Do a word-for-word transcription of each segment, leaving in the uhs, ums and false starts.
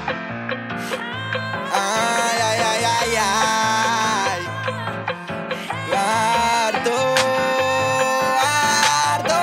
Ay, ay, ay, ay, ay. Harto, harto.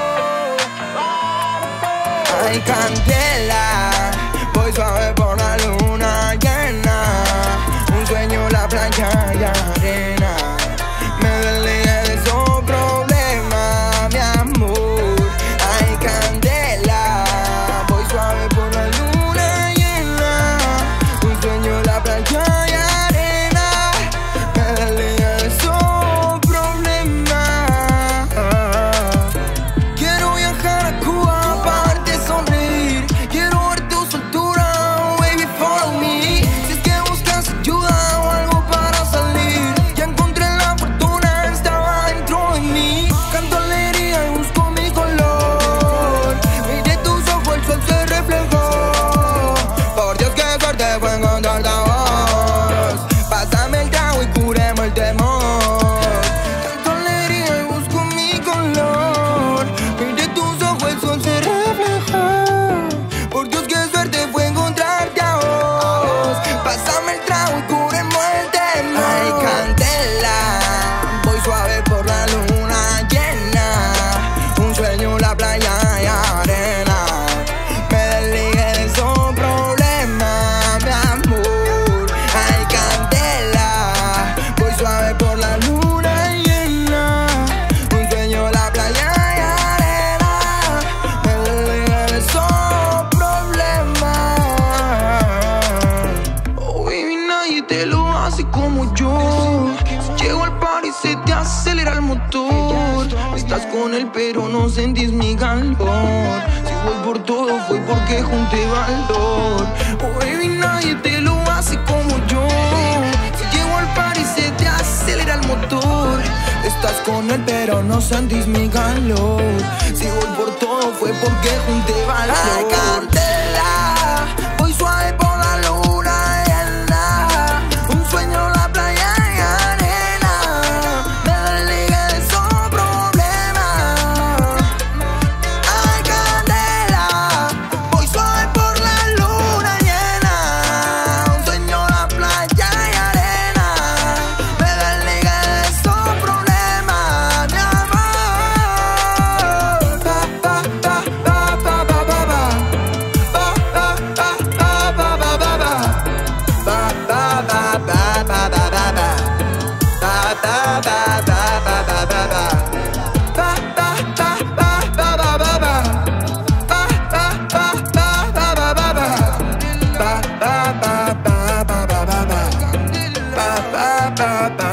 Ay, candela, voy suave por la luna llena. Un sueño, la playa y arena. Me desligue de esos problemas, mi amor. Ay, candela, voy suave por la luna llena. Un sueño, la playa y arena. Me desligue de esos problemas. Quiero viajar a Cuba para verte sonreír. Quiero ver tu soltura, baby, follow me. Si es que buscas ayuda o algo para salir, ya encontré la fortuna, estaba dentro de mí. Canto alegría y busco mi color. Miré tus ojos, el sol se reflejó. Por Dios, qué suerte fue encontrarte a vos. Pásame el trago y curemos el temor. Canto alegría y busco mi color. Miré tus ojos, el sol se reflejó. Por Dios, qué suerte fue encontrarte a vos. Pásame el trago y curemos el temor. Ay, candela, voy suave por la luna llena. Un sueño, la playa y arena. Me desligue de esos problemas, mi amor. Ay, candela, voy suave por la luna llena. Un sueño, la playa y arena. Me desligue de esos problemas. Oh, baby, nadie te lo hace como yo. Si llego al party se te acelera el motor. Estás con él pero no sentís mi calor. Si voy por todo fue porque junté valor. Oh, baby, nadie te lo hace como yo. Si llego al party se te acelera el motor. Estás con él pero no sentís mi calor. Si voy por todo fue porque junté valor. Ay, candela, voy suave por la luna llena. Un sueño, la playa y arena. Me desligue de esos problemas. Ay, candela, voy suave por la luna llena. Un sueño, la playa y arena. Me desligue de esos problemas, mi amor. Pa, pa, pa, pa, pa, pa, pa, pa. Pa, pa, pa, pa, pa, pa, pa, pa. Pa, pa, pa, pa, pa, pa, pa, pa. Pa, pa, pa, pa, pa, pa, pa, pa. Pa, pa, pa, pa, pa, pa, pa, pa. Pa, pa, pa, pa, pa, pa, pa, pa. Pa, pa, pa, pa, pa, pa, pa, pa. Pa, pa, pa, pa.